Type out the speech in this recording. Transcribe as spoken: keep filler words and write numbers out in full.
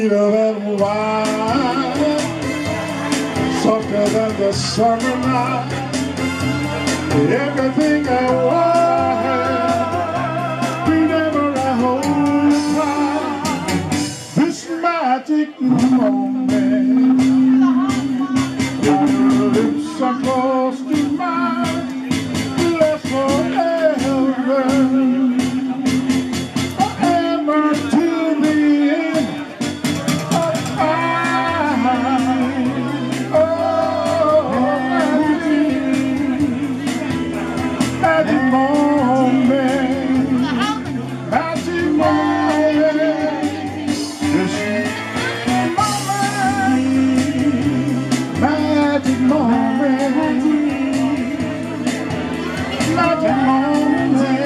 sweeter than wine, softer than the summer night. Everything I want, whenever I hold tight, this magic moment, when your lips are close to mine, last forever. Magic moment, magic moment, this moment, magic moment, magic moment.